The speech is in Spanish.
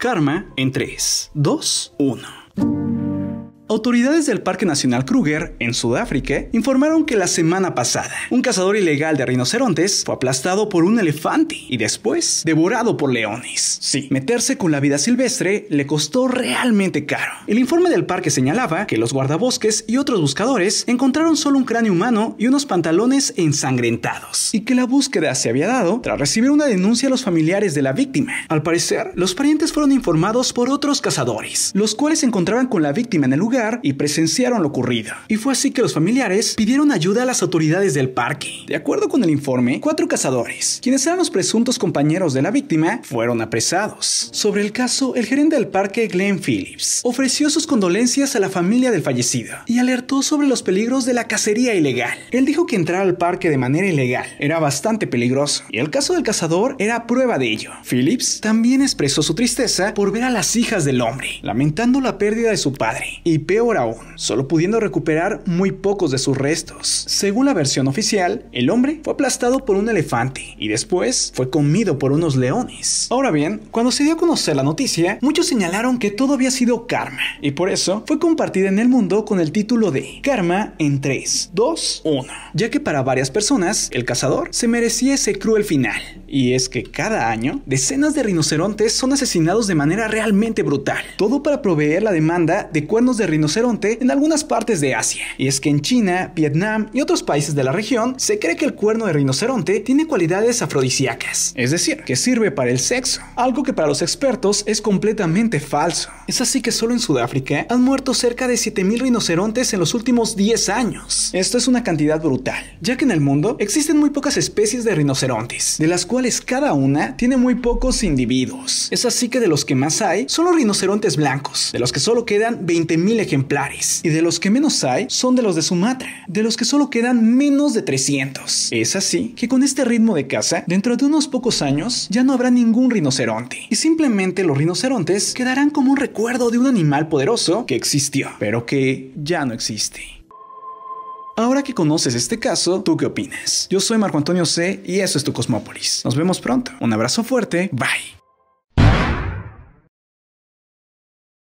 Karma en 3, 2, 1. Autoridades del Parque Nacional Kruger, en Sudáfrica, informaron que la semana pasada, un cazador ilegal de rinocerontes fue aplastado por un elefante y después devorado por leones. Sí, meterse con la vida silvestre le costó realmente caro. El informe del parque señalaba que los guardabosques y otros buscadores encontraron solo un cráneo humano y unos pantalones ensangrentados, y que la búsqueda se había dado tras recibir una denuncia a los familiares de la víctima. Al parecer, los parientes fueron informados por otros cazadores, los cuales se encontraban con la víctima en el lugar y presenciaron lo ocurrido. Y fue así que los familiares pidieron ayuda a las autoridades del parque. De acuerdo con el informe, 4 cazadores, quienes eran los presuntos compañeros de la víctima, fueron apresados. Sobre el caso, el gerente del parque, Glenn Phillips, ofreció sus condolencias a la familia del fallecido y alertó sobre los peligros de la cacería ilegal. Él dijo que entrar al parque de manera ilegal era bastante peligroso, y el caso del cazador era prueba de ello. Phillips también expresó su tristeza por ver a las hijas del hombre, lamentando la pérdida de su padre, y peor aún, solo pudiendo recuperar muy pocos de sus restos. Según la versión oficial, el hombre fue aplastado por un elefante y después fue comido por unos leones. Ahora bien, cuando se dio a conocer la noticia, muchos señalaron que todo había sido karma, y por eso fue compartida en el mundo con el título de Karma en 3, 2, 1, ya que para varias personas, el cazador se merecía ese cruel final. Y es que cada año, decenas de rinocerontes son asesinados de manera realmente brutal, todo para proveer la demanda de cuernos de rinoceronte en algunas partes de Asia. Y es que en China, Vietnam y otros países de la región se cree que el cuerno de rinoceronte tiene cualidades afrodisíacas, es decir, que sirve para el sexo, algo que para los expertos es completamente falso. Es así que solo en Sudáfrica han muerto cerca de 7,000 rinocerontes en los últimos 10 años. Esto es una cantidad brutal, ya que en el mundo existen muy pocas especies de rinocerontes, de las cuales cada una tiene muy pocos individuos. Es así que de los que más hay son los rinocerontes blancos, de los que solo quedan 20,000 ejemplares, y de los que menos hay son de los de Sumatra, de los que solo quedan menos de 300. Es así que con este ritmo de caza, dentro de unos pocos años ya no habrá ningún rinoceronte, y simplemente los rinocerontes quedarán como un recuerdo de un animal poderoso que existió, pero que ya no existe. Ahora que conoces este caso, ¿tú qué opinas? Yo soy Marco Antonio C. y eso es tu Cosmópolis. Nos vemos pronto. Un abrazo fuerte. Bye.